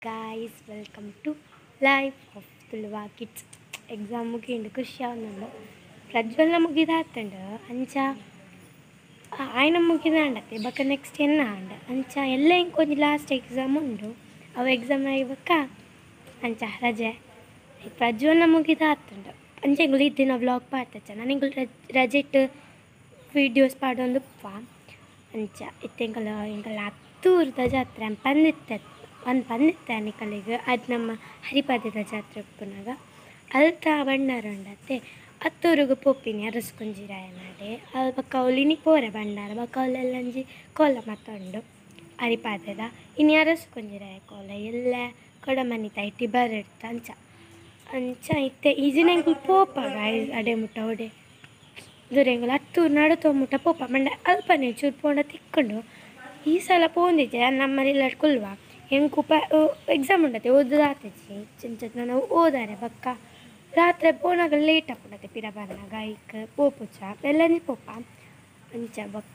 guys, welcome to Life of Tulwa Kids. Exam ಮುಗಿಂಡು ಖುಷಿ ಆವನಂಡು ಪ್ರಜ್ವಲ್ನ ಮುಗಿದಾತಂಡು ಅಂಚ ಆಯ್ನ ಮುಗಿದಾಂಡತೆ ಬಕ್ಕ ನೆಕ್ಸ್ಟ್ ಎನ್ನ ಆಂಡ ಅಂಚ ಎಲ್ಲ ಇಂಕೊಂದು ಲಾಸ್ಟ್ ಎಕ್ಸಾಮ್ ಉಂಡು ಅವು ಎಕ್ಸಾಮ್ ಆಯ್ಬಕ್ಕ ಅಂಚ ರಜೆ ಪ್ರಜ್ವಲ್ನ ಮುಗಿದಾತಂಡು ಅಂಚ ಇಂಗುಲು ಇದ್ದಿನ ವ್ಲಾಗ್ ಪಾಡ್ತಚ್ಚ ನಾನು ಇಂಗುಲು ರಜೆ ಇಟ್ಟು ವೀಡಿಯೋಸ್ ಪಾಡೊಂದು ಅಂಚ ಇತ್ತೆಂಕಲ ಅತ್ತೂರದ ಜಾತ್ರೆ ಪಂದಿತ್ತೆ ನಿಕಲಿಗೆ ಅದು ನಮ್ಮ ಹರಿಪಾದದ ಜಾತ್ರೆ ಉಪ್ಪುನಾಗ ಅಲ್ತ ಬಂಡಾರ ಉಂಡತ್ತೆ ಅತ್ತೂರಿಗೆ ಪೋಪಿನಿ ಅರಸು kunjiraya ನಾಡೆ ಅದು ಬಕ್ಕ ಅವಲಿನಿ ಪೋರೆ ಬಂಡಾರ ಬಕ್ಕ ಅವಲೆಲ್ಲ ಅಂಜಿ ಕೋಲ ಮತ್ತೊಂಡು ಹರಿಪಾದದ ಇನ್ನು ಅರಸು kunjiraya ಕೋಲ ಎಲ್ಲ ಕೊಡಮನಿ ತೈಟಿ ಬರಿಡ್ತ ಅಂಚ ಇತ್ತೆ ಈಜಿನಂಗೆ ಪೋಪ ಅಡೆ ಮುಟ್ಟ ಒಡೆ ದುರೆಂಗುಲು ಅತ್ತೂರು ನಡುತ್ತೋ ಪೋಪ ಮಂಡ ಅಲ್ಪನೆ ಚೂರು ಪೋಂಡ ತಿಕ್ಕೊಂಡು ಈ ಸಲ ಪೋಂದಿದ್ದೆ ನಮ್ಮನೆಲ್ಲ ಕುಲ್ವ ಹೆಂಗೆ ಎಕ್ಸಾಮ್ ಉಂಡತ್ತೆ ಓದದಾತಚ್ಚಿ ಚಿಂಚತ್ ನಾನು ಓದಾರೆ ಬಕ್ಕ ರಾತ್ರಿ ಪೋನಾಗ ಲೇಟ್ ಆಗ್ಬಿಡತ್ತೆ ಪಿರ ಬಂದಾಗ ಐಕ್ ಪೋಪುಚ್ಚ ಎಲ್ಲನೇ ಪೋಪ ಅಂಚ ಬಕ್ಕ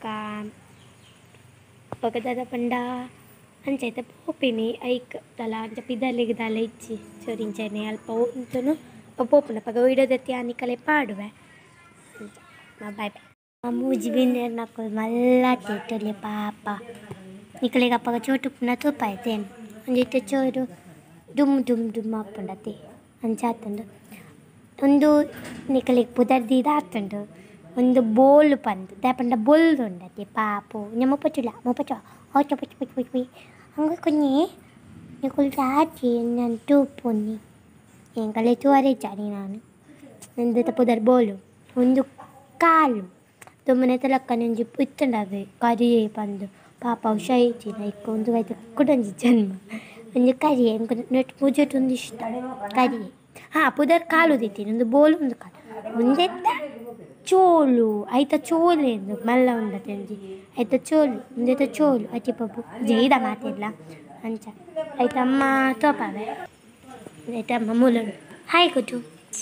ಬಗದಾದ ಪಂಡ ಅಂಚೈತೆ ಪೋಪಿನಿ ಐಕ್ ತಲ ಅಂಚ ಪಿದಲಿಗೆ ದಾಲ ಇಚ್ಚಿ ಚೋರಿಂಚನೆ ಅಲ್ಪ ಉಂತನು ಪೋಪುನ ಪಗ ವಿಡೋದತ್ತಿ ಆನಿಕಲೆ ಪಾಡುವೆ ಅಂಚ ಬಾಯ್ ಬಾಯ್ ಮೂಜಿ ಬಿಂದೇರ್ ನಕ್ಕಲು ಮಲ್ಲ ತಿಟ್ಟಲಿ ಪಾಪ ನಿಕಲಿಗೆ ಅಪ್ಪಗ ಚೋಟು ಪುನ ತೂಪ ಐತೆ ಒಂದಿಟ್ಟು ಚೋರು ಡುಮ್ ಅಪ್ಪಂಡತಿ ಅಂಚಾತಂಡು ಒಂದು ನಿಕಲಿಗೆ ಪುದರ್ದಿದ ಆತಂಡು ಒಂದು ಬೋಲು ಪಂದು ದಾಪಂಡ ಬೊಲ್ದು ಉಂಡತಿ ಪಾಪು ಮೊಪ್ಪಚುಲ ಹೊಚ್ಚ ಪಚ್ಚಿ ಹಂಗೆ ಕೊನ್ನಿ ನಿಕುಲ್ ಚಾಚಿ ನಾನು ತೂಪುನ್ನಿ ಎಂಕಲೆ ಚೋರೆ ಚಾಡಿ ನಾನು ಒಂದು ಪುದರ್ ಬೋಲು ಒಂದು ಕಾಲು ತುಮ್ಮನೆ ತಲಕ್ಕ ನೆಂಜಿ ಇತ್ತಂಡವೆ ಕರಿಯೇ ಪಂದು ಪಾಪ ಹುಷಾಯಿಚಿನ ಇಕ್ಕು ಒಂದು ಆಯ್ತು ಕುಡಂಜಿ ಜನ್ಮ ಒಂದು ಕರಿಯೇ ನೆಟ್ ಪೂಜೆಟ್ ಒಂದು ಇಷ್ಟ ಕರಿಯೇ ಪುದರ್ ಕಾಲು ದಿತ್ತೀನಿ ಒಂದು ಬೋಲು ಒಂದು ಕಾಲು ಒಂದೆತ್ತ ಚೋಲು ಆಯ್ತ ಚೋಲೆ ಎಂದು ಮಲ್ಲ ಉಂಡತೆ ಅಂಜಿ ಆಯ್ತ ಚೋಲು ಒಂದೆತ್ತ ಚೋಲು ಅಚ್ಚಿ ಪಪ್ಪು ಜೈದ ಮಾತಿಲ್ಲ ಅಂಚ ಆಯ್ತಮ್ಮ ತೋಪವೆ ಆಯ್ತಮ್ಮ ಮೂಲುಂಡು ಹಾಯ್ ಕೊಟ್ಟು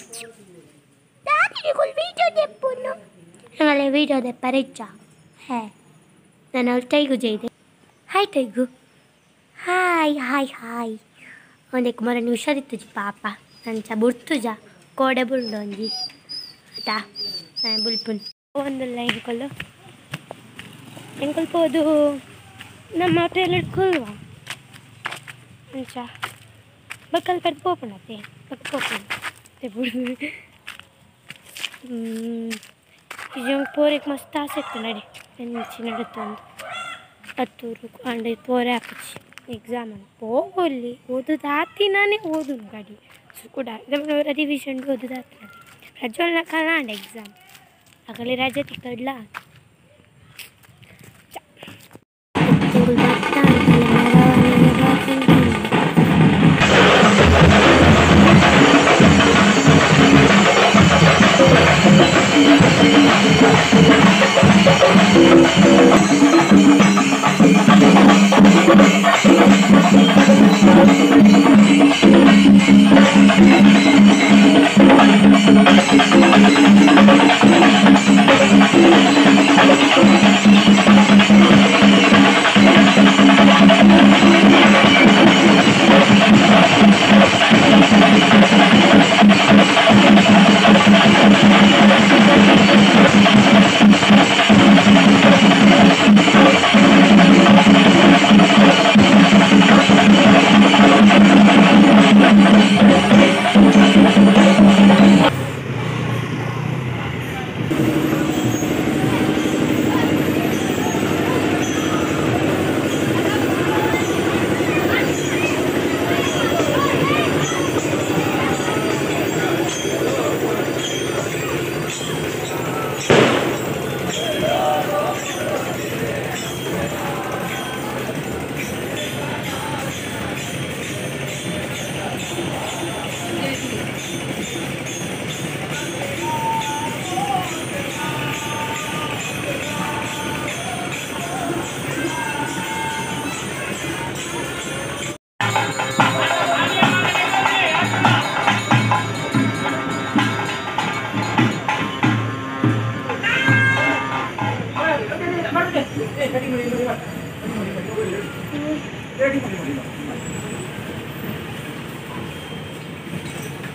ವೀಡಿಯೋ ದೆಪ್ಪುನು ನಂಗಲೆ ವೀಡಿಯೋ ದೆಪ್ಪ ರಿಚ್ಚ ಹೇ ನಾನು ಅವ್ರು ಟೈಗು ಜೈದೆ ಹಾಯ್ ಟೈಗು ಹಾಯ್ ಒಂದಕ್ಕೆ ಮೊರನಿ ಹುಷಾರಿತ್ತು ಪಾಪ ಅಂಚ ಬುಡ್ತುಜ ಕೋಡೆ ಬುಲ್ಡು ಒಂಜಿ ಆಯ್ತಾ ಬುಲ್ಪುನ್ ಒಂದಲ್ಲ ಎಂಕಲ್ ಹೋದು ನಮ್ಮ ಟ್ರೇಲರ್ ಕೊಲ್ವಾ ಅಂಚ ಬಕ್ಕಲ್ ಪೆಟ್ಟು ಪೋಪುಣತೆ ಪೋಪುಣ ಬುಡ್ದು ಇದು ಪೋರಿಗೆ ಮಸ್ತ್ ಆಸೆ ಇತ್ತು ನಡಿ ನೆಂಚಿ ನಡುತ್ತೊಂದು ಅತ್ತೂರು ಅಂಡೆ ಪೋರೆ ಹಾಕಿಸಿ ಎಕ್ಸಾಮ್ ಅಂತ ಹೋಗಲ್ಲಿ ಓದೋದಾತಿ ನಾನೇ ಓದುನು ಗಾಡಿ ಕೂಡ ರಿವಿಷನ್ ಓದೋದಾತಿ ನಡಿ ರಜೋಲ್ನ ಕಾಲ ಅಂಡೆ ಎಕ್ಸಾಮ್ ಆಗಲೇ ರಜೆ ತಿಕ್ಕಡ್ಲ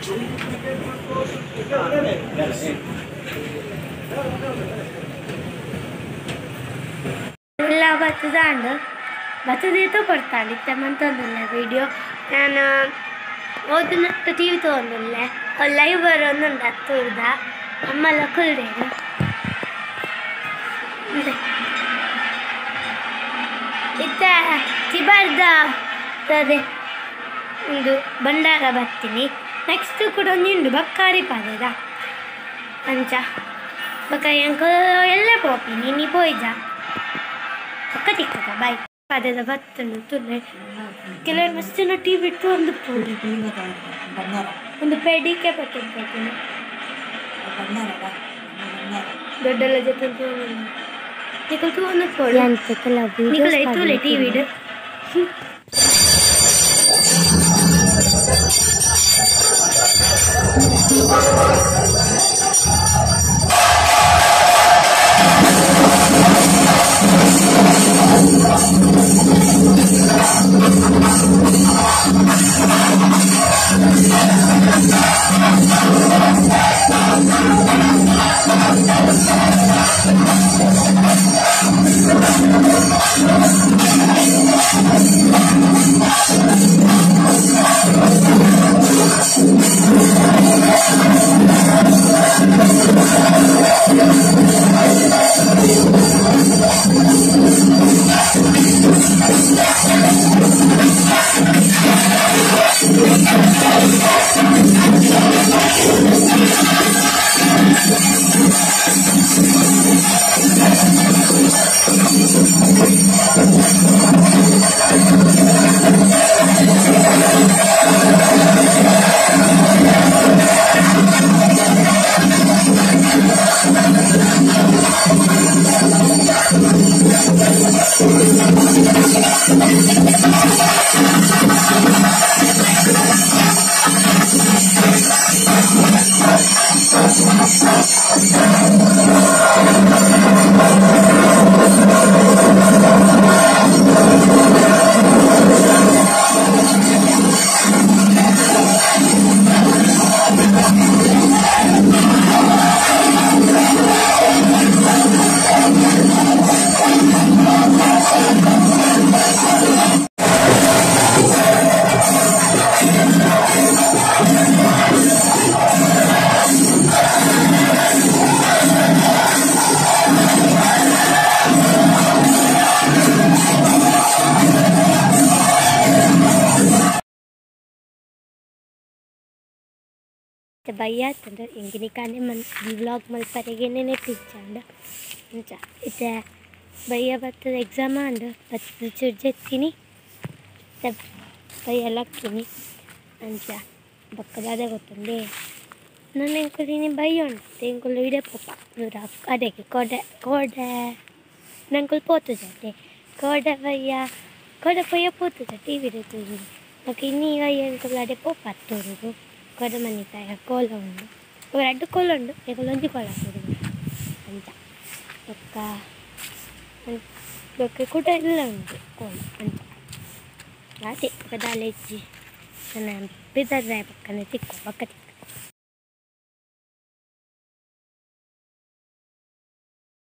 ಎಲ್ಲ ಬರ್ತದಾಂಡು ಬರ್ತದೇತೋ ಕೊಡ್ತಾಳೆ ಮಂತೊಂದಿಲ್ಲ ವಿಡಿಯೋ ನಾನು ಓದಿನಟ್ಟು ಟಿ ವಿ ತೊಗೊಂಡಿಲ್ಲ ಲೈವ್ ಬರೋന്നുಂಡು ಹತ್ತೂರ್ದ ಅಮ್ಮಲ್ಲ ಕುಲ್ದೇನು ಇತ್ತ ಚಿಬಾರ್ದ ಅದೇ ಒಂದು ಭಂಡಾರ ಬರ್ತೀನಿ ನೆಕ್ಸ್ಟ್ ಕೂಡ ಒಂದುಂಡು ಬಕ್ಕಾರಿ ಪಾದದ ಅಂಚ ಬಕ್ಕ ಎಂಕ ಎಲ್ಲ ಪೋಪಿನಿ ನೀ ಪೋಯ್ಜ ಬಕ್ಕ ತಿಕ್ಕದ ಬಾಯ್ ಪಾದದ ಬತ್ತನು ತುಲ್ಲೆ ಕೆಲವರು ಮಸ್ತ್ ಜನ ಟಿ ಬಿಟ್ಟು ಒಂದು ಪೋಡಿ ಒಂದು ಪೆಡಿಕೆ ಬರ್ತದೆ ದೊಡ್ಡಲ್ಲ ಜೊತೆ ನಿಕಲ್ತು ಒಂದು ಪೋಡಿ ನಿಕಲ್ ಐತುಲೆ ಟಿ ವಿಡ್ ಭಯ ಅಂತಂದ್ರೆ ಹೆಂಗಿನ ಕಾನೆ ವ್ಲಾಗ್ ಮಲ್ಪರೆಗೇನೆ ಪಿಚ್ಚಂಡ ಅಂಚ ಇತ್ತೆ ಭಯ ಬರ್ತದೆ ಎಕ್ಸಾಮ ಅಂಡು ಬತ್ತು ಚುರ್ಜೆತ್ತೀನಿ ಭಯ ಲಕ್ಕಿನಿ ಅಂಚ ಬಕ್ಕದಾದೆ ಗೊತ್ತುಂಡೆ ನನ್ನ ಎಂಕುಲಿನಿ ಭಯ ಉಂಟು ಎಂಕುಲು ಇಡೆ ಪೋಪ ನೂರ ಅದಕ್ಕೆ ಕೋಡೆ ನಂಕುಲು ಪೋತು ಜತೆ ಕೋಡೆ ಪೊಯ್ಯ ಪೋತು ಜ ಟಿ ವಿ ರೆತು నాకు ಇನ್ನೀಗ ಎಂಕುಲು ಅಡೆ ಪೋಪ ಹತ್ತೋರು ಕೊಡ ಮನಿಕಾಯ ಕೋಲ ಉಂಡು ಇವರು ಅಡ್ಡು ಕೋಲ ಉಂಡು ಈಗ ಒಂಜಿ ಕೋಲ ಅಂತ ಬೊಕ್ಕ ಕೂಟ ಎಲ್ಲ ಉಂಟು ಕೋಲ ಅಂತ ಅದೇ ಬದಾಲೆ ಇಜ್ಜಿ ನನ್ನ ಬಿದ್ದರ್ರೆ ಪಕ್ಕನೆ ತಿಕ್ಕು ಬಕ್ಕ